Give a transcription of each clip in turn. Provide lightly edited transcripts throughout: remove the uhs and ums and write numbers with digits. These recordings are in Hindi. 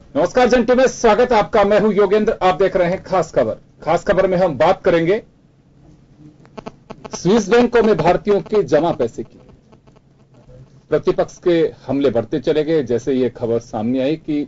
नमस्कार जंटी में स्वागत है आपका। मैं हूं योगेंद्र, आप देख रहे हैं खास खबर। खास खबर में हम बात करेंगे स्विस बैंकों में भारतीयों के जमा पैसे की। प्रतिपक्ष के हमले बढ़ते चले गए जैसे ये खबर सामने आई कि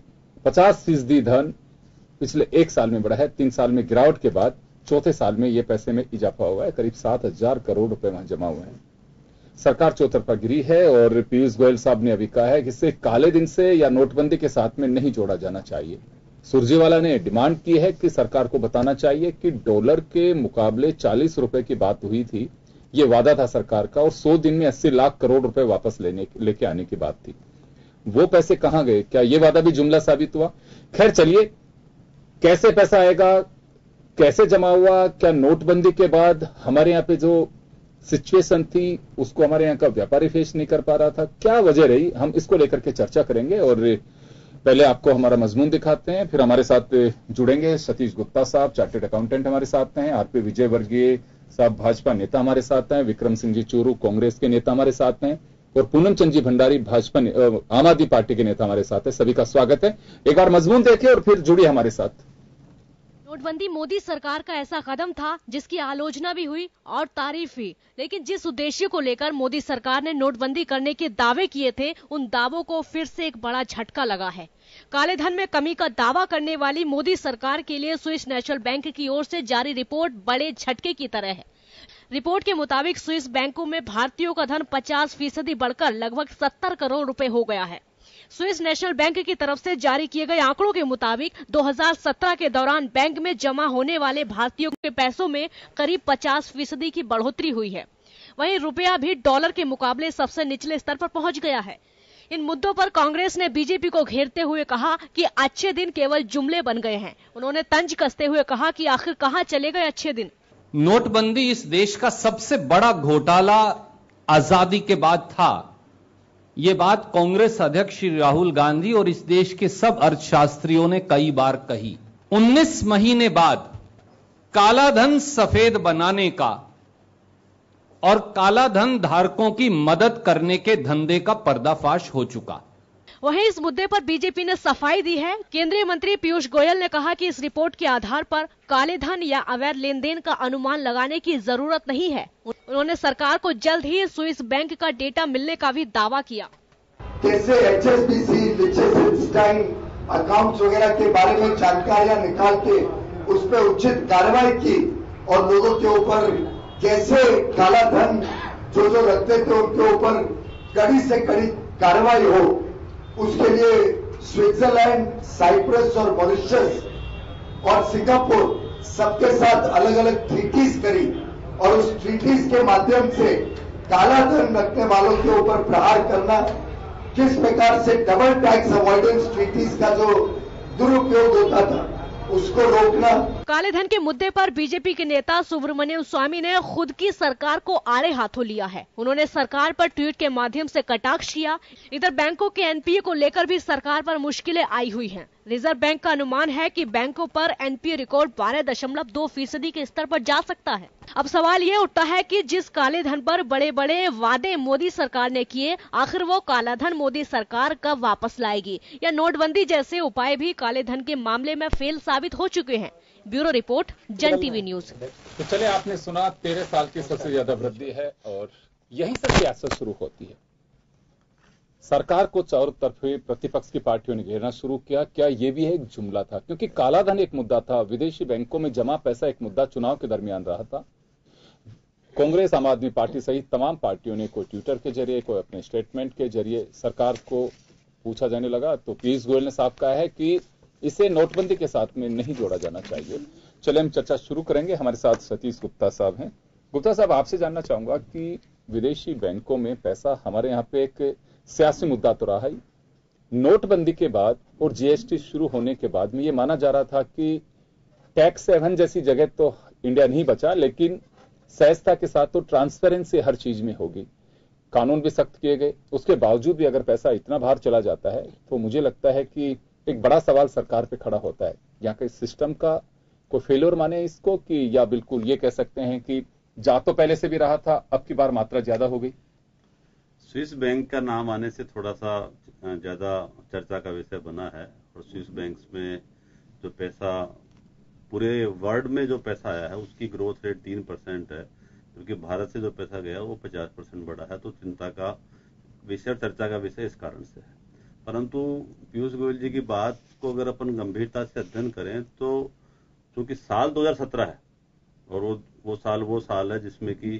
50% धन पिछले 1 साल में बढ़ा है। 3 साल में गिरावट के बाद चौथे साल में ये पैसे में इजाफा हुआ है। करीब 7,000 करोड़ रुपए वहां जमा हुए हैं। सरकार चौतरफा गिरी है और पीयूष गोयल साहब ने अभी कहा है कि इसे काले दिन से या नोटबंदी के साथ में नहीं जोड़ा जाना चाहिए। सुरजेवाला ने डिमांड की है कि सरकार को बताना चाहिए कि डॉलर के मुकाबले 40 रुपए की बात हुई थी, ये वादा था सरकार का, और 100 दिन में 80 लाख करोड़ रुपए वापस लेके आने की बात थी। वो पैसे कहां गए? क्या ये वादा भी जुमला साबित हुआ? खैर चलिए, कैसे पैसा आएगा, कैसे जमा हुआ, क्या नोटबंदी के बाद हमारे यहां पे जो सिचुएशन थी उसको हमारे यहां का व्यापारी फेस नहीं कर पा रहा था, क्या वजह रही, हम इसको लेकर के चर्चा करेंगे। और पहले आपको हमारा मजमून दिखाते हैं, फिर हमारे साथ जुड़ेंगे सतीश गुप्ता साहब, चार्टेड अकाउंटेंट हमारे साथ हैं, आरपी विजय वर्गीय साहब भाजपा नेता हमारे साथ हैं, विक्रम सिंह जी चूरू कांग्रेस के नेता हमारे साथ हैं, और पूनम चंद जी भंडारी भाजपा आम आदमी पार्टी के नेता हमारे साथ है। सभी का स्वागत है। एक बार मजमून देखिए और फिर जुड़िए हमारे साथ। नोटबंदी मोदी सरकार का ऐसा कदम था जिसकी आलोचना भी हुई और तारीफ हुई, लेकिन जिस उद्देश्य को लेकर मोदी सरकार ने नोटबंदी करने के दावे किए थे, उन दावों को फिर से एक बड़ा झटका लगा है। काले धन में कमी का दावा करने वाली मोदी सरकार के लिए स्विस नेशनल बैंक की ओर से जारी रिपोर्ट बड़े झटके की तरह है। रिपोर्ट के मुताबिक स्विस बैंकों में भारतीयों का धन 50% बढ़कर लगभग 70 करोड़ रुपए हो गया है। स्विस नेशनल बैंक की तरफ से जारी किए गए आंकड़ों के मुताबिक 2017 के दौरान बैंक में जमा होने वाले भारतीयों के पैसों में करीब 50% की बढ़ोतरी हुई है। वहीं रुपया भी डॉलर के मुकाबले सबसे निचले स्तर पर पहुंच गया है। इन मुद्दों पर कांग्रेस ने बीजेपी को घेरते हुए कहा कि अच्छे दिन केवल जुमले बन गए हैं। उन्होंने तंज कसते हुए कहा कि आखिर कहां चले गए अच्छे दिन। नोटबंदी इस देश का सबसे बड़ा घोटाला आजादी के बाद था। ये बात कांग्रेस अध्यक्ष श्री राहुल गांधी और इस देश के सब अर्थशास्त्रियों ने कई बार कही। 19 महीने बाद काला धन सफेद बनाने का और काला धन धारकों की मदद करने के धंधे का पर्दाफाश हो चुका। वहीं इस मुद्दे पर बीजेपी ने सफाई दी है। केंद्रीय मंत्री पीयूष गोयल ने कहा कि इस रिपोर्ट के आधार पर काले धन या अवैध लेन देन का अनुमान लगाने की जरूरत नहीं है। उन्होंने सरकार को जल्द ही स्विस बैंक का डेटा मिलने का भी दावा किया। कैसे HSBC, लिechtenstein अकाउंट्स वगैरह के बारे में जानकारियां निकाल के उस पर उचित कार्रवाई की और लोगों के ऊपर कैसे काला धन जो रखते थे उनके ऊपर कड़ी से कड़ी कार्रवाई हो, उसके लिए स्विट्जरलैंड, साइप्रस और मॉरिशस और सिंगापुर सबके साथ अलग अलग ट्रीटीज करी और उस ट्रीटीज के माध्यम से काला धन रखने वालों के ऊपर प्रहार करना, किस प्रकार से डबल टैक्स अवॉइडेंस ट्रीटीज का जो दुरुपयोग होता था उसको रोकना। काले धन के मुद्दे पर बीजेपी के नेता सुब्रमण्यम स्वामी ने खुद की सरकार को आड़े हाथों लिया है। उन्होंने सरकार पर ट्वीट के माध्यम से कटाक्ष किया। इधर बैंकों के एनपीए को लेकर भी सरकार पर मुश्किलें आई हुई हैं। रिजर्व बैंक का अनुमान है कि बैंकों पर एनपीए रिकॉर्ड 12.2% के स्तर पर जा सकता है। अब सवाल ये उठता है कि जिस काले धन पर बड़े बड़े वादे मोदी सरकार ने किए, आखिर वो काला धन मोदी सरकार कब वापस लाएगी, या नोटबंदी जैसे उपाय भी काले धन के मामले में फेल साबित हो चुके हैं। Bureau report, Jan TV news. तो चले, आपने सुना 13 साल की सबसे ज्यादा वृद्धि है और यहीं से सियासत शुरू होती है। सरकार को चारों तरफ प्रतिपक्ष की पार्टियों ने घेरना शुरू किया। क्या ये भी एक जुमला था? क्योंकि काला धन एक मुद्दा था, विदेशी बैंकों में जमा पैसा एक मुद्दा चुनाव के दरमियान रहा था। कांग्रेस, आम आदमी पार्टी सहित तमाम पार्टियों ने कोई ट्विटर के जरिए, कोई अपने स्टेटमेंट के जरिए सरकार को पूछा जाने लगा। तो पीयूष गोयल ने साफ कहा है कि इसे नोटबंदी के साथ में नहीं जोड़ा जाना चाहिए। चले हम चर्चा शुरू करेंगे। हमारे साथ सतीश गुप्ता साहब हैं। गुप्ता साहब, आपसे जानना चाहूंगा कि विदेशी बैंकों में पैसा हमारे यहाँ पे एक सियासी मुद्दा तो रहा है। नोटबंदी के बाद और जीएसटी शुरू होने के बाद में ये माना जा रहा था कि टैक्स हेवन जैसी जगह तो इंडिया नहीं बचा, लेकिन सहजता के साथ तो ट्रांसपेरेंसी हर चीज में होगी। कानून भी सख्त किए गए, उसके बावजूद भी अगर पैसा इतना बाहर चला जाता है तो मुझे लगता है कि एक बड़ा सवाल सरकार पे खड़ा होता है। यहाँ के सिस्टम का कोई फेलियर माने इसको, कि या बिल्कुल ये कह सकते हैं कि जा तो पहले से भी रहा था, अब की बार मात्रा ज्यादा हो गई। स्विस बैंक का नाम आने से थोड़ा सा ज्यादा चर्चा का विषय बना है और स्विस बैंक्स में जो पैसा पूरे वर्ल्ड में जो पैसा आया है उसकी ग्रोथ रेट 3% है, क्योंकि भारत से जो पैसा गया वो 50% बढ़ा है। तो चिंता का विषय, चर्चा का विषय इस कारण से है। परंतु पीयूष गोयल जी की बात को अगर अपन गंभीरता से अध्ययन करें तो चूंकि साल 2017 है और वो साल है जिसमें कि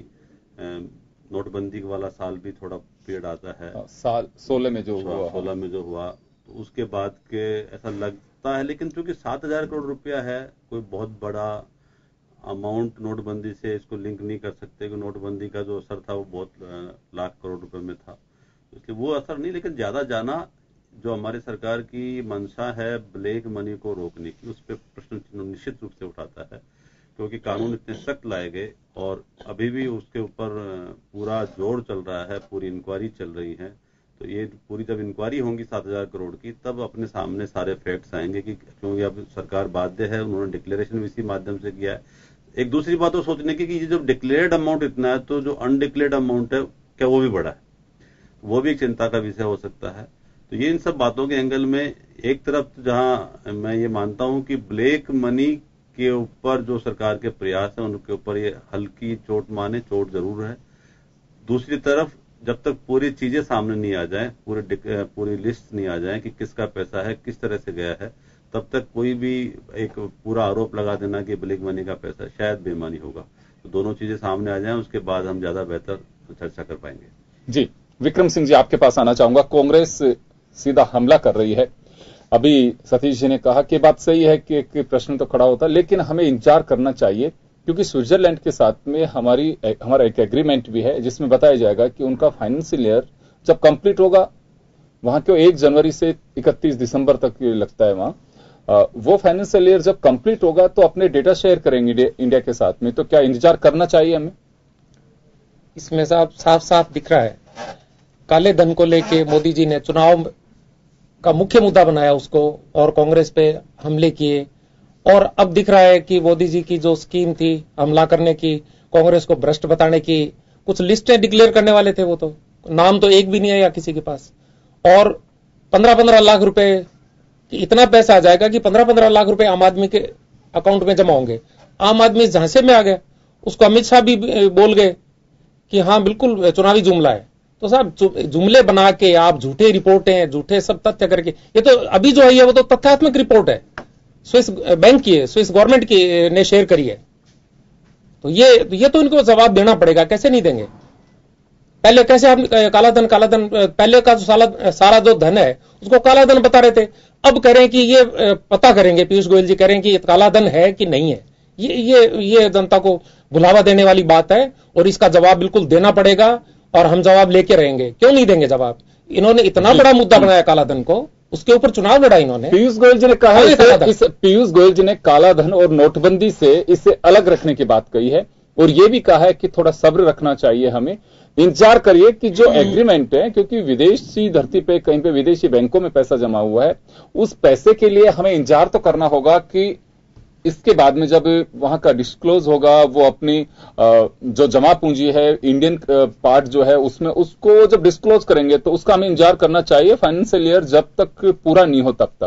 नोटबंदी वाला साल भी थोड़ा पीरियड आता है, साल 16 में जो हुआ तो उसके बाद के ऐसा लगता है। लेकिन चूंकि 7,000 करोड़ रुपया है, कोई बहुत बड़ा अमाउंट नोटबंदी से इसको लिंक नहीं कर सकते कि नोटबंदी का जो असर था वो बहुत लाख करोड़ रुपए में था, इसलिए वो असर नहीं। लेकिन ज्यादा जाना जो हमारी सरकार की मंशा है ब्लैक मनी को रोकने की, उस पर प्रश्न चिन्ह निश्चित रूप से उठाता है, क्योंकि कानून इतने सख्त लाए गए और अभी भी उसके ऊपर पूरा जोर चल रहा है, पूरी इंक्वायरी चल रही है। तो ये पूरी जब इंक्वायरी होंगी 7,000 करोड़ की, तब अपने सामने सारे फैक्ट्स आएंगे कि क्योंकि अब सरकार बाध्य है, उन्होंने डिक्लेरेशन भी इसी माध्यम से किया है। एक दूसरी बात तो सोचने की कि ये जो डिक्लेयर्ड अमाउंट इतना है, तो जो अनडिक्लेयर्ड अमाउंट है क्या वो भी बढ़ा है, वो भी एक चिंता का विषय हो सकता है। तो ये इन सब बातों के एंगल में एक तरफ जहां मैं ये मानता हूं कि ब्लैक मनी के ऊपर जो सरकार के प्रयास है उनके ऊपर ये हल्की चोट माने, चोट जरूर है। दूसरी तरफ जब तक पूरी चीजें सामने नहीं आ जाए, पूरी लिस्ट नहीं आ जाए कि किसका पैसा है, किस तरह से गया है, तब तक कोई भी एक पूरा आरोप लगा देना कि ब्लैक मनी का पैसा शायद बेईमानी होगा। तो दोनों चीजें सामने आ जाएं, उसके बाद हम ज्यादा बेहतर चर्चा कर पाएंगे। जी विक्रम सिंह जी, आपके पास आना चाहूंगा। कांग्रेस सीधा हमला कर रही है। अभी सतीश जी ने कहा कि बात सही है कि एक प्रश्न तो खड़ा होता है, लेकिन हमें इंतजार करना चाहिए, क्योंकि स्विट्जरलैंड के साथ में हमारा एक एग्रीमेंट भी है जिसमें बताया जाएगा कि उनका फाइनेंशियल ईयर जब कंप्लीट होगा, वहां के 1 जनवरी से 31 दिसंबर तक लगता है वहां, वो फाइनेंशियल ईयर जब कंप्लीट होगा तो अपने डेटा शेयर करेंगे इंडिया के साथ में। तो क्या इंतजार करना चाहिए हमें? इसमें साफ साफ दिख रहा है, काले धन को लेके मोदी जी ने चुनाव का मुख्य मुद्दा बनाया उसको, और कांग्रेस पे हमले किए। और अब दिख रहा है कि मोदी जी की जो स्कीम थी हमला करने की, कांग्रेस को भ्रष्ट बताने की, कुछ लिस्टें डिक्लेयर करने वाले थे, वो तो नाम तो एक भी नहीं आया किसी के पास। और 15-15 लाख रुपए, इतना पैसा आ जाएगा कि 15-15 लाख रुपए आम आदमी के अकाउंट में जमा होंगे। आम आदमी झांसे में आ गया, उसको अमित शाह भी बोल गए कि हाँ बिल्कुल चुनावी जुमला है। तो साहब जुमले बना के आप झूठे रिपोर्टें, झूठे सब तथ्य करके, ये तो अभी जो है वो तो तथ्यात्मक रिपोर्ट है, स्विस बैंक की है, स्विस गवर्नमेंट की ने शेयर करी है। तो ये तो इनको जवाब देना पड़ेगा, कैसे नहीं देंगे। पहले कैसे आप काला धन पहले का सारा जो धन है उसको काला धन बता रहे थे, अब कह रहे हैं कि ये पता करेंगे, पीयूष गोयल जी कह रहे हैं कि काला धन है कि नहीं है। ये जनता को भुलावा देने वाली बात है और इसका जवाब बिल्कुल देना पड़ेगा और हम जवाब लेके रहेंगे। क्यों नहीं देंगे जवाब? इन्होंने इतना बड़ा मुद्दा बनाया काला धन को, उसके ऊपर चुनाव लड़ा इन्होंने। पीयूष गोयल जी ने कहा पीयूष गोयल जी ने काला धन और नोटबंदी से इसे अलग रखने की बात कही है, और ये भी कहा है कि थोड़ा सब्र रखना चाहिए, हमें इंतजार करिए कि जो एग्रीमेंट है, क्योंकि विदेशी धरती पे कहीं पे विदेशी बैंकों में पैसा जमा हुआ है, उस पैसे के लिए हमें इंतजार तो करना होगा कि इसके बाद में जब वहां का डिस्क्लोज होगा, वो अपनी जो जमा पूंजी है इंडियन पार्ट जो है उसमें, उसको जब डिस्क्लोज करेंगे तो उसका हमें इंतजार करना चाहिए फाइनेंशियल ईयर जब तक पूरा नहीं हो तब तक।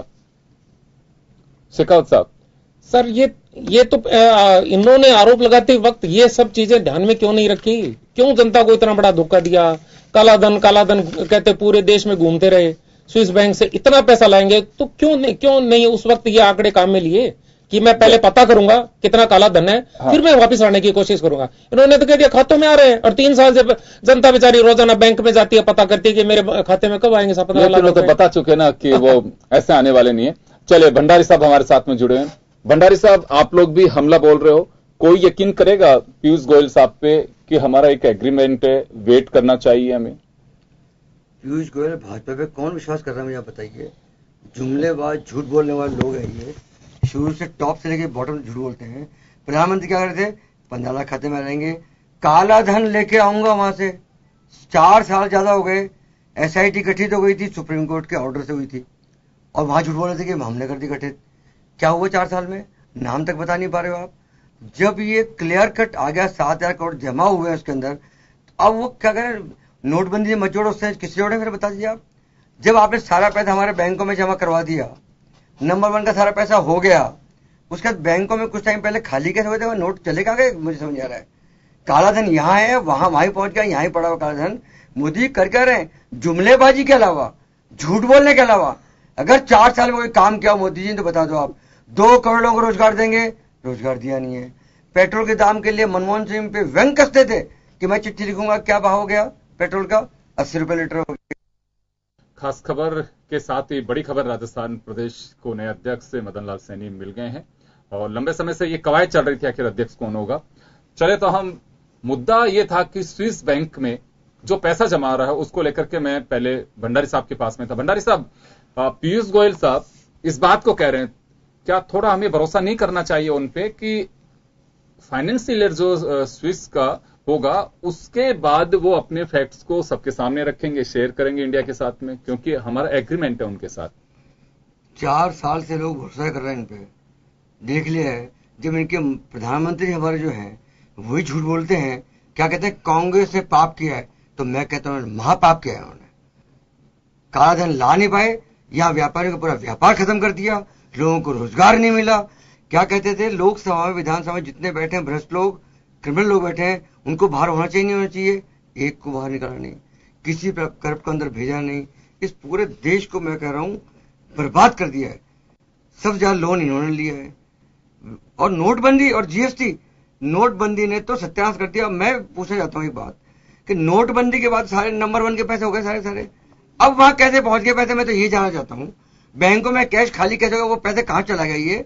शेखावत साहब। सर ये तो इन्होंने आरोप लगाते वक्त ये सब चीजें ध्यान में क्यों नहीं रखी? क्यों जनता को इतना बड़ा धोखा दिया? काला धन कहते पूरे देश में घूमते रहे, स्विस बैंक से इतना पैसा लाएंगे तो क्यों नहीं उस वक्त ये आंकड़े काम में लिए कि मैं पहले पता करूंगा कितना काला धन है, फिर मैं वापस लाने की कोशिश करूंगा। इन्होंने तो कह दिया खातों में आ रहे हैं, और 3 साल से जनता बेचारी रोजाना बैंक में जाती है, पता करती है कि मेरे खाते में कब आएंगे 15 लाख। तो बता चुके ना कि वो ऐसे आने वाले नहीं है। चले भंडारी साहब हमारे साथ में जुड़े हैं। भंडारी साहब, आप लोग भी हमला बोल रहे हो, कोई यकीन करेगा पीयूष गोयल साहब पे कि हमारा एक एग्रीमेंट है, वेट करना चाहिए हमें? पीयूष गोयल भाजपा पे कौन विश्वास कर रहा है मुझे आप बताइए। जुमलेबाज झूठ बोलने वाले लोग हैं ये, शुरू से टॉप से लेके बॉटम झूठ बोलते हैं। प्रधानमंत्री क्या करते थे, 15 लाख खाते में रहेंगे, काला धन लेके आऊंगा वहां से। 4 साल ज्यादा हो गए, SIT गठित हो गई थी, सुप्रीम कोर्ट के ऑर्डर से हुई थी, और वहां झूठ बोल रहे थे कि हमने कर दी गठित। क्या हुआ 4 साल में? नाम तक बता नहीं पा रहे हो आप। जब ये क्लियर कट आ गया 7,000 करोड़ जमा हुए हैं उसके अंदर, अब वो क्या करें, नोटबंदी मत जोड़ो, उससे किससे जोड़े फिर बता दीजिए आप। जब आपने सारा पैसा हमारे बैंकों में जमा करवा दिया नंबर 1 का सारा पैसा हो गया, उसके बाद बैंकों में कुछ टाइम पहले खाली कैसे हुए थे, वो नोट चले कहाँ गए मुझे समझ आ रहा है। काला धन यहाँ है, वहीं पहुंच गया, यहीं पड़ा हुआ काला धन। मोदी कर रहे हैं जुमलेबाजी के अलावा, झूठ बोलने के अलावा। अगर 4 साल में कोई काम किया मोदी जी ने तो बता दो आप। 2 करोड़ लोगों को रोजगार देंगे, रोजगार दिया नहीं है। पेट्रोल के दाम के लिए मनमोहन सिंह पे व्यंग कसते थे कि मैं चिट्ठी लिखूंगा, क्या भाव हो गया पेट्रोल का, 80 रुपए लीटर हो गया। खास खबर के साथ ही बड़ी खबर, राजस्थान प्रदेश को नए अध्यक्ष से मदन लाल सैनी मिल गए हैं और लंबे समय से ये कवायद चल रही थी आखिर अध्यक्ष कौन होगा। चले तो हम, मुद्दा ये था कि स्विस बैंक में जो पैसा जमा रहा है उसको लेकर के मैं पहले भंडारी साहब के पास में था। भंडारी साहब, पीयूष गोयल साहब इस बात को कह रहे हैं, क्या थोड़ा हमें भरोसा नहीं करना चाहिए उन पे कि फाइनेंशियल जो स्विस का होगा उसके बाद वो अपने फैक्ट्स को सबके सामने रखेंगे, शेयर करेंगे इंडिया के साथ में, क्योंकि हमारा एग्रीमेंट है उनके साथ। 4 साल से लोग भरोसा कर रहे हैं इन पे, देख लिया है। जब इनके प्रधानमंत्री हमारे जो हैं वही झूठ बोलते हैं, क्या कहते हैं कांग्रेस ने पाप किया है, तो मैं कहता हूं महापाप किया है उन्होंने। काला धन ला नहीं पाए, या व्यापारियों का पूरा व्यापार खत्म कर दिया, लोगों को रोजगार नहीं मिला। क्या कहते थे, लोकसभा में विधानसभा में जितने बैठे हैं भ्रष्ट लोग, क्रिमिनल लोग बैठे हैं, उनको बाहर होना चाहिए, नहीं होना चाहिए, एक को बाहर निकाला नहीं, किसी पर करप्ट को अंदर भेजा नहीं। इस पूरे देश को मैं कह रहा हूं बर्बाद कर दिया है। सबसे ज्यादा लोन इन्होंने लिया है। और नोटबंदी और जीएसटी, नोटबंदी ने तो सत्यानाश कर दिया। मैं पूछना चाहता हूं एक बात कि नोटबंदी के बाद सारे नंबर 1 के पैसे हो गए सारे, अब वहां कैसे पहुंच गए पैसे, मैं तो ये जानना चाहता हूं। बैंकों में कैश खाली कैसे होगा, वो पैसे कहां चला गया। ये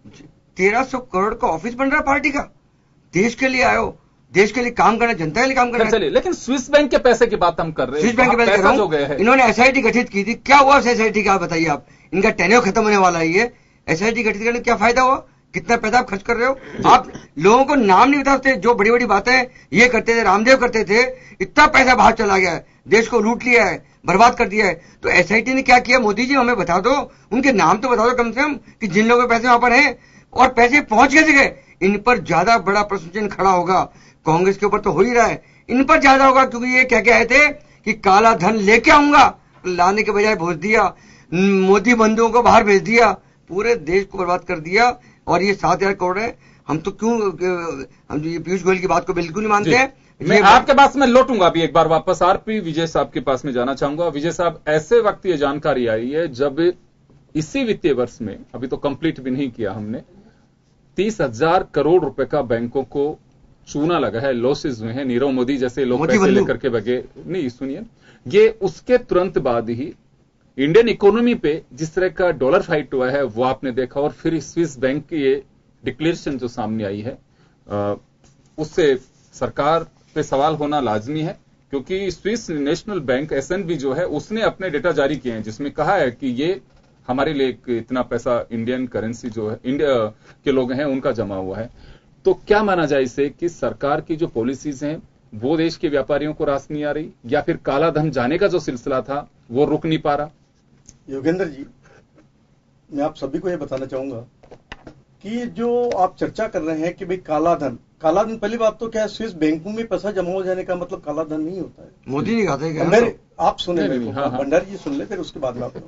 1300 करोड़ का ऑफिस बन रहा है पार्टी का। देश के लिए आयो, देश के लिए काम करना, जनता के लिए काम करना। चलिए, लेकिन स्विस बैंक के पैसे की बात हम कर रहे हैं। स्विस बैंक के पैसे पैसा जो गए हैं, इन्होंने एसआईटी गठित की थी, क्या हुआ एसआईटी का बताइए आप। इनका टेन्योर खत्म होने वाला है, ये एसआईटी गठित करने क्या फायदा हुआ, कितना पैसा आप खर्च कर रहे हो। आप लोगों को नाम नहीं बताते, जो बड़ी बड़ी बातें ये करते थे, रामदेव करते थे, इतना पैसा बाहर चला गया है, देश को लूट लिया है, बर्बाद कर दिया है। तो एसआईटी ने क्या किया, मोदी जी हमें बता दो, उनके नाम तो बता दो कम से कम कि जिन लोगों के पैसे वहां पर हैं, और पैसे पहुंच कैसे गए। इन पर ज्यादा बड़ा प्रश्न चिन्ह खड़ा होगा। कांग्रेस के ऊपर तो हो ही रहा है, इन पर ज्यादा होगा, क्योंकि ये कह के आए थे कि काला धन लेके आऊंगा, लाने के बजाय भेज दिया, मोदी बंधुओं को बाहर भेज दिया, पूरे देश को बर्बाद कर दिया। और ये 7,000 करोड़ है, हम तो क्यों, हम पीयूष गोयल की बात को बिल्कुल नहीं मानते हैं। मैं आपके पास में लौटूंगा अभी एक बार वापस, आरपी विजय साहब के पास में जाना चाहूंगा। विजय साहब, ऐसे वक्त ये जानकारी आई है जब इसी वित्तीय वर्ष में, अभी तो कंप्लीट भी नहीं किया हमने, 30,000 करोड़ रुपए का बैंकों को चूना लगा है, लॉसेज हुए हैं। नीरव मोदी जैसे लोग पैसे लेकर के बगे नहीं, सुनिए, ये उसके तुरंत बाद ही इंडियन इकोनॉमी पे जिस तरह का डॉलर फाइट हुआ है वो आपने देखा। और फिर स्विस बैंक की ये डिक्लेरेशन जो सामने आई है, उससे सरकार पे सवाल होना लाजमी है, क्योंकि स्विस नेशनल बैंक एसएनबी जो है उसने अपने डेटा जारी किए हैं जिसमें कहा है कि ये हमारे लिए इतना पैसा इंडियन करेंसी जो है इंडिया के लोग हैं उनका जमा हुआ है। तो क्या माना जाए इसे कि सरकार की जो पॉलिसीज हैं वो देश के व्यापारियों को रास नहीं आ रही, या फिर काला धन जाने का जो सिलसिला था वो रुक नहीं पा रहा। योगेंद्र जी, मैं आप सभी को यह बताना चाहूंगा कि जो आप चर्चा कर रहे हैं कि भाई काला धन, पहली बात तो क्या है, स्विस बैंकों में पैसा जमा हो जाने का मतलब काला धन नहीं होता है। मोदी नहीं कहते क्या? आप सुने, भंडारी जी सुन ले, फिर उसके बाद में आप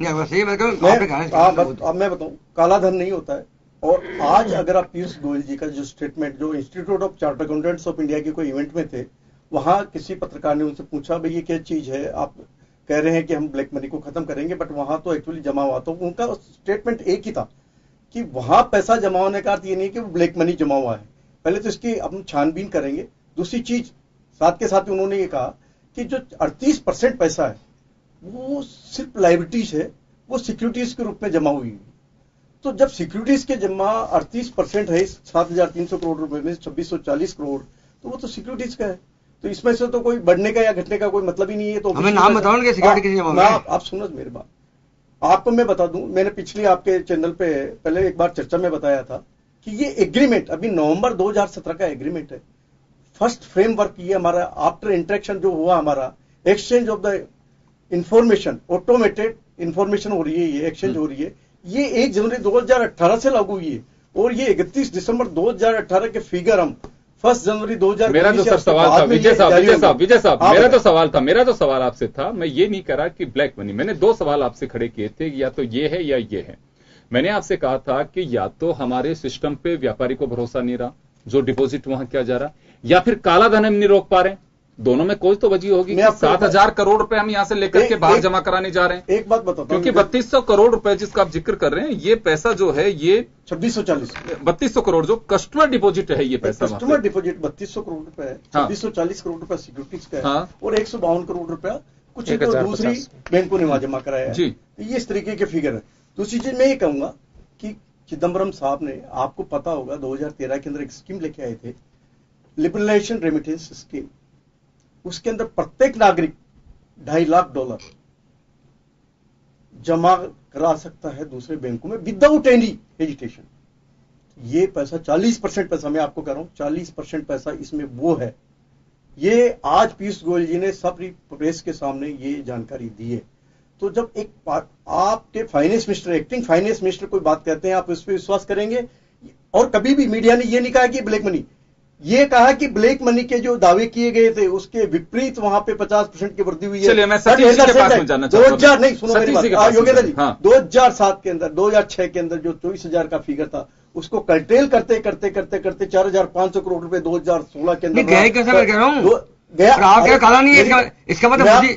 मैं बताऊं, काला धन नहीं होता है। और आज अगर आप पीयूष गोयल जी का जो स्टेटमेंट, जो institute of chartered accountants of India के कोई इवेंट में थे, वहां किसी पत्रकार ने उनसे पूछा भाई ये क्या चीज है, आप कह रहे हैं कि हम ब्लैक मनी को खत्म करेंगे, बट वहां तो एक्चुअली जमा हुआ। तो उनका स्टेटमेंट एक ही था कि वहां पैसा जमा होने का अर्थ ये नहीं कि वो ब्लैक मनी जमा हुआ है, पहले तो इसकी हम छानबीन करेंगे। दूसरी चीज साथ के साथ उन्होंने ये कहा कि जो 38% पैसा है वो सिर्फ लाइबिलिटीज है, वो सिक्योरिटीज के रूप में जमा हुई है। तो जब सिक्योरिटीज के जमा 38% है 7,300 करोड़ रुपए में 2,640 करोड़, तो वो तो सिक्योरिटीज का है। तो इसमें से तो कोई बढ़ने का या घटने का कोई मतलब ही नहीं है। तो हमें नाम बताओ ना सिक्योरिटी की जमा। आप सुनो मेरी बात, आपको मैं बता दूं, मैंने पिछली आपके चैनल पे पहले एक बार चर्चा में बताया था कि ये एग्रीमेंट अभी नवंबर 2017 का एग्रीमेंट है। फर्स्ट फ्रेमवर्क ये हमारा आफ्टर इंटरेक्शन जो हुआ, हमारा exchange of the information, automated information हो रही है, ये एक्सचेंज हो रही है, ये 1 जनवरी 2018 से लागू हुई है। और ये 31 दिसंबर 2018 के फिगर हम 1 जनवरी 2000 मेरा जो सर सवाल था विजय साहब, मेरा जो सवाल आपसे था, मैं ये नहीं कह रहा कि ब्लैक मनी, मैंने 2 सवाल आपसे खड़े किए थे, या तो ये है या ये है। मैंने आपसे कहा था कि या तो हमारे सिस्टम पे व्यापारी को भरोसा नहीं रहा, जो डिपॉजिट वहां किया जा रहा, या फिर काला धन हम नहीं रोक पा रहे। दोनों में कोई तो वजह होगी। 7,000 करोड़ रुपए हम यहां से लेकर के बाहर जमा कराने जा रहे हैं। एक बात बताता हूं, क्योंकि 3200 करोड़ रुपए जिसका आप जिक्र कर रहे हैं, ये पैसा जो है ये 2640 करोड़ जो कस्टमर डिपॉजिट है, ये पैसा कस्टमर डिपॉजिट 3200 करोड़ रुपए है। 2640 करोड़ रुपए सिक्योरिटीज का है और 152 करोड़ रुपया कुछ तो दूसरी बैंकों ने वहां जमा कराया है जी। ये इस तरीके के फिगर है। दूसरी चीज मैं ये कहूंगा कि चिदम्बरम साहब ने, आपको पता होगा 2013 के अंदर एक स्कीम लेके आए थे, लिबरलाइजेशन रेमिटेंस स्कीम। उसके अंदर प्रत्येक नागरिक $2.5 लाख जमा करा सकता है दूसरे बैंकों में विदाउट एनी हेजिटेशन। ये पैसा 40% पैसा, मैं आपको कह रहा हूं 40% पैसा इसमें वो है। ये आज पीयूष गोयल जी ने सब प्रेस के सामने ये जानकारी दी है। तो जब एक आपके finance minister, acting finance minister कोई बात कहते हैं, आप उस पर विश्वास करेंगे? और कभी भी मीडिया ने ये नहीं कहा कि ब्लैक मनी, ये कहा कि ब्लैक मनी के जो दावे किए गए थे उसके विपरीत वहां पे 50% की वृद्धि हुई है। चलिए मैं सतीश जी के पास में जानना चाहता हूं। 2000 नहीं, सुनो मेरी बात योगेंद्र जी, 2007 के अंदर 2006 के अंदर जो 24,000 का फिगर था उसको कर्टेल करते करते करते करते 4,500 करोड़ रुपए 2016 के अंदर गया। कैसे मैं कह रहा हूं गया काला नहीं है। इसका मतलब मोदी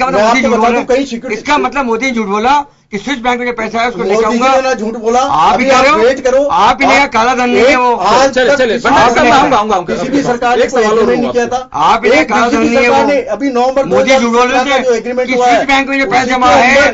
इसका मतलब मोदी झूठ बोला कि स्विस बैंक में जो पैसा है उसको लेके आऊंगा। झूठ बोला आप ही कह रहे हो, आप ही ने काला धन नहीं है वो। किसी भी सरकार ने नहीं किया था, आप ही काला धन नहीं है वो। अभी नवंबर मोदी झूठ बोल रहे थे एग्रीमेंट हुआ है, स्विस बैंक में जो पैसा जमा है।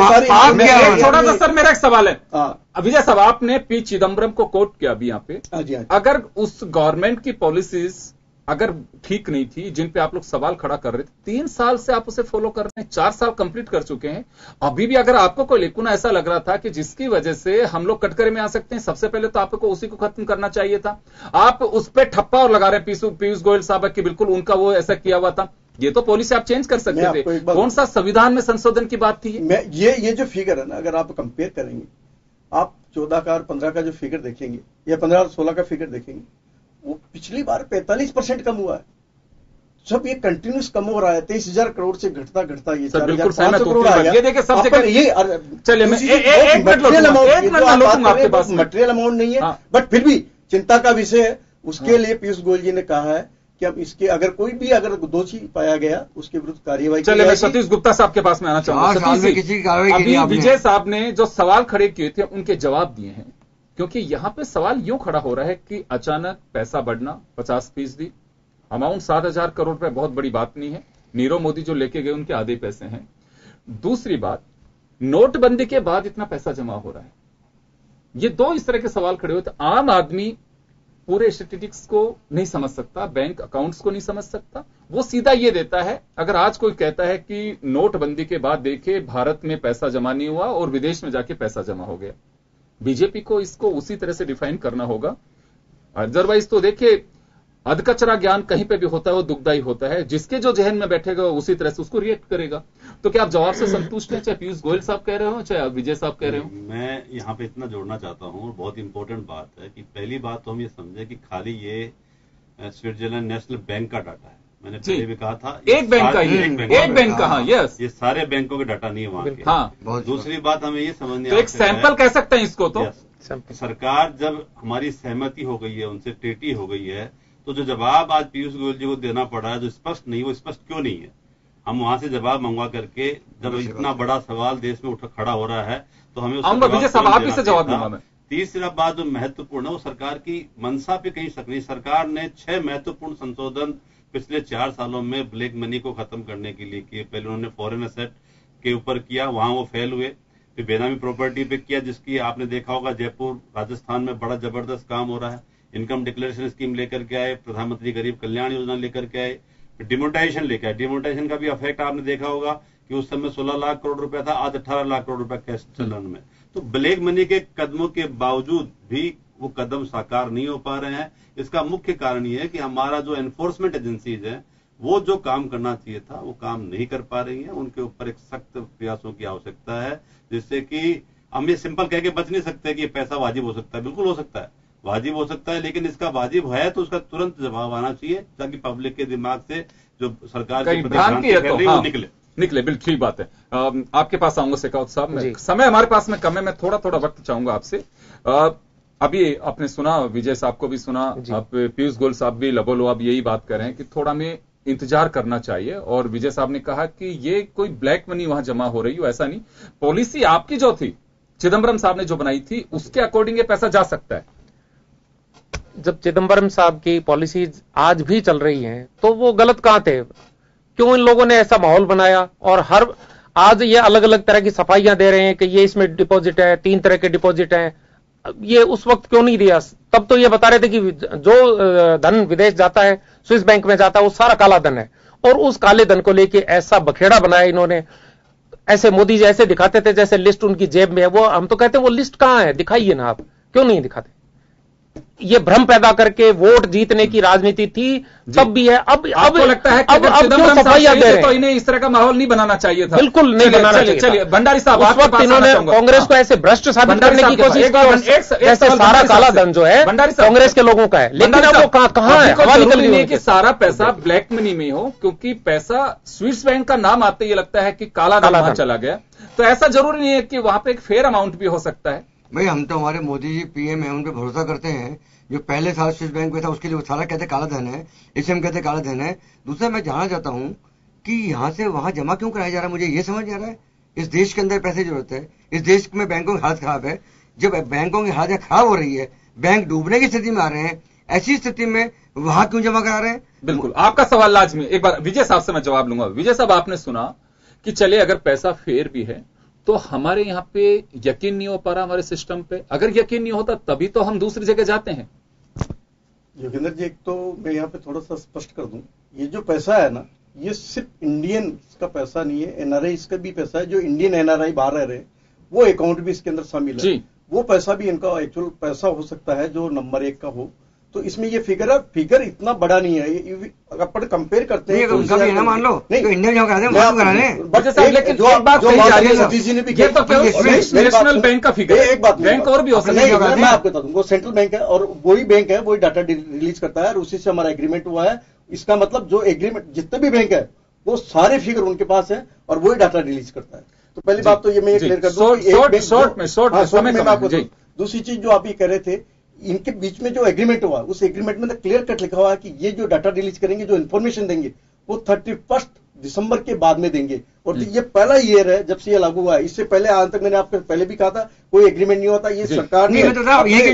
छोटा सा सर मेरा एक सवाल है विजय साहब, आपने पी चिदम्बरम को कोट किया अभी यहाँ पे। अगर उस गवर्नमेंट की पॉलिसीज अगर ठीक नहीं थी जिन पे आप लोग सवाल खड़ा कर रहे थे, 3 साल से आप उसे फॉलो कर रहे हैं, 4 साल कंप्लीट कर चुके हैं, अभी भी अगर आपको कोई लेकुना ऐसा लग रहा था कि जिसकी वजह से हम लोग कटघरे में आ सकते हैं, सबसे पहले तो आपको उसी को खत्म करना चाहिए था। आप उस पर ठप्पा और लगा रहे हैं पीयूष गोयल साहब कि बिल्कुल उनका वो ऐसा किया हुआ था। ये तो पॉलिसी आप चेंज कर सकते थे। कौन सा संविधान में संशोधन की बात थी? ये जो फिगर है ना, अगर आप कंपेयर करेंगे, आप 14 का और 15 का जो फिगर देखेंगे या 15 और 16 का फिगर देखेंगे, वो पिछली बार 45% कम हुआ है। सब ये कंटिन्यूस कम हो रहा है। 23,000 करोड़ से घटता घटता ये 4,500 करोड़ आ गया। ये देखिए सब जगह ये चलिए मैं एक मटेरियल अमाउंट नहीं है, बट फिर भी चिंता का विषय है। उसके लिए पीयूष गोयल जी ने कहा है कि अब इसके अगर कोई भी अगर दोषी पाया गया उसके विरुद्ध कार्यवाही। चलिए मैं सतीश गुप्ता साहब के पास में आना चाहूंगा। अभी विजय साहब ने जो सवाल खड़े किए थे उनके जवाब दिए हैं, क्योंकि यहां पे सवाल यूं खड़ा हो रहा है कि अचानक पैसा बढ़ना 50%, अमाउंट 7,000 करोड़ रुपए बहुत बड़ी बात नहीं है। नीरव मोदी जो लेके गए उनके आधे पैसे हैं। दूसरी बात, नोटबंदी के बाद इतना पैसा जमा हो रहा है। ये दो इस तरह के सवाल खड़े हुए थे। आम आदमी पूरे स्टैटिस्टिक्स को नहीं समझ सकता, बैंक अकाउंट्स को नहीं समझ सकता। वो सीधा ये देता है, अगर आज कोई कहता है कि नोटबंदी के बाद देखे भारत में पैसा जमा नहीं हुआ और विदेश में जाके पैसा जमा हो गया, बीजेपी को इसको उसी तरह से डिफाइन करना होगा। अदरवाइज तो देखिए अधकचरा ज्ञान कहीं पे भी होता है वो दुखदाई होता है। जिसके जो जहन में बैठेगा उसी तरह से उसको रिएक्ट करेगा। तो क्या आप जवाब से संतुष्ट हैं, चाहे पीयूष गोयल साहब कह रहे हो चाहे विजय साहब कह रहे हो? मैं यहाँ पे इतना जोड़ना चाहता हूँ और बहुत इंपॉर्टेंट बात है कि पहली बात तो हम ये समझे कि खाली ये स्विट्जरलैंड नेशनल बैंक का डाटा है। मैंने पहले भी कहा था एक बैंक का ही, एक बैंक का। हाँ, यस, ये सारे बैंकों के डाटा नहीं है वहां के। हाँ, दूसरी बात हमें ये समझनी तो एक सैंपल कह सकते हैं इसको। तो सरकार जब हमारी सहमति हो गई है, उनसे ट्रीटी हो गई है, तो जो जवाब आज पीयूष गोयल जी को देना पड़ा है जो स्पष्ट नहीं, वो स्पष्ट क्यों नहीं है? हम वहां से जवाब मंगवा करके, जब इतना बड़ा सवाल देश में खड़ा हो रहा है तो हमें जवाब दूंगा। तीसरा बात जो महत्वपूर्ण है वो सरकार की मंशा पे कहीं शक नहीं। सरकार ने 6 महत्वपूर्ण संशोधन पिछले 4 सालों में ब्लैक मनी को खत्म करने के लिए किए। पहले उन्होंने फॉरेन एसेट के ऊपर किया, वहां वो फेल हुए। फिर बेनामी प्रॉपर्टी पे किया, जिसकी आपने देखा होगा जयपुर राजस्थान में बड़ा जबरदस्त काम हो रहा है। इनकम डिक्लेरेशन स्कीम लेकर के आए, प्रधानमंत्री गरीब कल्याण योजना लेकर के आए, डिमोनेटाइजेशन लेकर आए। डिमोनेटाइजेशन का भी इफेक्ट आपने देखा होगा कि उस समय 16 लाख करोड़ रुपया था, आज 18 लाख करोड़ रुपया कैश चलन में। तो ब्लैक मनी के कदमों के बावजूद भी वो कदम साकार नहीं हो पा रहे हैं। इसका मुख्य कारण ये है कि हमारा जो एनफोर्समेंट एजेंसीज है वो जो काम करना चाहिए था वो काम नहीं कर पा रही है। उनके ऊपर एक सख्त प्रयासों की आवश्यकता है, जिससे कि हम ये सिंपल कह के बच नहीं सकते कि ये पैसा वाजिब हो सकता है। बिल्कुल हो सकता है, वाजिब हो सकता है, लेकिन इसका वाजिब है तो उसका तुरंत जवाब आना चाहिए ताकि पब्लिक के दिमाग से जो सरकार की भ्रांति है वो निकले। निकले, बिल्कुल ठीक बात है। आपके पास आऊंगा शेखावत साहब, समय हमारे पास में कम है, मैं थोड़ा थोड़ा वक्त चाहूंगा आपसे। अभी आपने सुना, विजय साहब को भी सुना, आप पीयूष गोयल साहब भी लबोलवाब यही बात कर रहे हैं कि थोड़ा में इंतजार करना चाहिए, और विजय साहब ने कहा कि ये कोई ब्लैक मनी वहां जमा हो रही हो, ऐसा नहीं। पॉलिसी आपकी जो थी, चिदम्बरम साहब ने जो बनाई थी, उसके अकॉर्डिंग ये पैसा जा सकता है। जब चिदम्बरम साहब की पॉलिसीज आज भी चल रही हैं, तो वो गलत कहां थे? क्यों इन लोगों ने ऐसा माहौल बनाया? और आज ये अलग अलग तरह की सफाइयां दे रहे हैं कि ये इसमें डिपॉजिट है, 3 तरह के डिपॉजिट हैं। ये उस वक्त क्यों नहीं दिया? तब तो ये बता रहे थे कि जो धन विदेश जाता है, स्विस बैंक में जाता है, वो सारा काला धन है। और उस काले धन को लेके ऐसा बखेड़ा बनाया इन्होंने। ऐसे मोदी जी ऐसे दिखाते थे जैसे लिस्ट उनकी जेब में है। वो हम तो कहते हैं वो लिस्ट कहां है, दिखाइए ना, आप क्यों नहीं दिखाते? ये भ्रम पैदा करके वोट जीतने की राजनीति थी, तब भी है। अब लगता है कि अब क्यों सफाइयां दे रहे हैं? तो इन्हें इस तरह का माहौल नहीं बनाना चाहिए था। बिल्कुल नहीं बनाना चाहिए। चलिए भंडारी साहब, उस वक्त इन्होंने कांग्रेस को ऐसे भ्रष्ट साबित करने की कोशिश की, जैसे सारा काला धन जो है कांग्रेस के लोगों का है। लेकिन अब वो कहां है? हवा निकल गई है कि सारा पैसा ब्लैक मनी में हो, क्योंकि पैसा स्विस बैंक का नाम आते ही लगता है कि काला धन वहां चला गया। तो ऐसा जरूरी नहीं है कि वहां पे एक फेयर अमाउंट भी हो सकता है। भाई हम तो हमारे मोदी जी पीएम है, उन पे भरोसा करते हैं। जो पहले साल स्विस बैंक में था उसके लिए वो सारा कहते काला धन है, इसे हम कहते काला धन है। दूसरा मैं जानना चाहता हूं कि यहां से वहां जमा क्यों कराया जा रहा है, मुझे ये समझ आ रहा है। इस देश के अंदर पैसे जरूरत है, इस देश में बैंकों की हालत खराब है। जब बैंकों की हालत खराब हो रही है, बैंक डूबने की स्थिति में आ रहे हैं, ऐसी स्थिति में वहां क्यों जमा करा रहे हैं? बिल्कुल, आपका सवाल लाजमी। एक बार विजय साहब से मैं जवाब लूंगा। विजय साहब, आपने सुना कि चलिए अगर पैसा फेयर भी है तो हमारे यहां पे यकीन नहीं हो पा रहा हमारे सिस्टम पे। अगर यकीन नहीं होता तभी तो हम दूसरी जगह जाते हैं। योगेंद्र जी, एक तो मैं यहाँ पे थोड़ा सा स्पष्ट कर दूं, ये जो पैसा है ना, ये सिर्फ इंडियन का पैसा नहीं है, एनआरआई का भी पैसा है। जो इंडियन एनआरआई बाहर रह रहे हैं वो अकाउंट भी इसके अंदर शामिल है। वो पैसा भी इनका एक्चुअल पैसा हो सकता है जो नंबर 1 का हो। तो इसमें ये फिगर इतना बड़ा नहीं है। अपन कंपेयर करते हैं उनका भी ना मान लो, नहीं तो इंडिया जाओ कराने लेकिन जो बात मोदी जी ने भी किया तो नेशनल बैंक का फिगर, एक बात बैंक और भी हो सकता है। मैं आपको बता दूं, वो सेंट्रल बैंक है और वही बैंक है, वही डाटा रिलीज करता है और उसी से हमारा एग्रीमेंट हुआ है। इसका मतलब जो एग्रीमेंट जितने भी बैंक है वो सारे फिगर उनके पास है और वही डाटा रिलीज करता है। तो पहली बात तो ये मैं क्लियर कर दूं। दूसरी चीज जो आप ये कह रहे थे, इनके बीच में जो एग्रीमेंट हुआ, उस एग्रीमेंट में क्लियर कट लिखा हुआ है कि ये जो डाटा रिलीज करेंगे, जो इन्फॉर्मेशन देंगे, वो 31 दिसंबर के बाद में देंगे। और ये पहला ईयर है जब से ये लागू हुआ है। इससे पहले आज तक मैंने आपको पहले भी कहा था, कोई एग्रीमेंट नहीं होता। ये सरकार ने विजय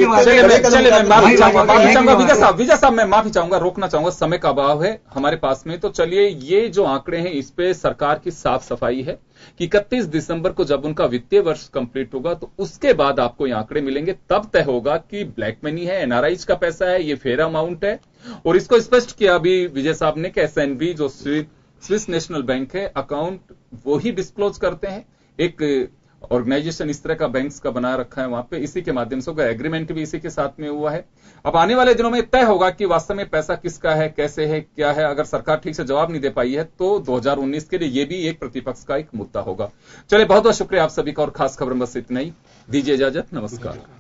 साहब मैं माफी चाहूंगा, रोकना चाहूंगा, समय का अभाव है हमारे पास में। तो चलिए, ये जो आंकड़े हैं इस पे सरकार की साफ सफाई है कि 31 दिसंबर को जब उनका वित्तीय वर्ष कंप्लीट होगा तो उसके बाद आपको ये आंकड़े मिलेंगे। तब तय होगा कि ब्लैक मनी है, एनआरआईज का पैसा है, ये फेयर अमाउंट है। और इसको स्पष्ट किया अभी विजय साहब ने कि एसएनबी जो स्विस नेशनल बैंक है, अकाउंट वो ही डिस्क्लोज करते हैं। एक ऑर्गेनाइजेशन इस तरह का बैंक्स का बना रखा है वहां पे, इसी के माध्यम से होगा। एग्रीमेंट भी इसी के साथ में हुआ है। अब आने वाले दिनों में तय होगा कि वास्तव में पैसा किसका है, कैसे है, क्या है। अगर सरकार ठीक से जवाब नहीं दे पाई है तो 2019 के लिए ये भी एक प्रतिपक्ष का एक मुद्दा होगा। चलिए, बहुत बहुत शुक्रिया आप सभी का, और खास खबर बस इतना ही। दीजिए इजाजत, नमस्कार।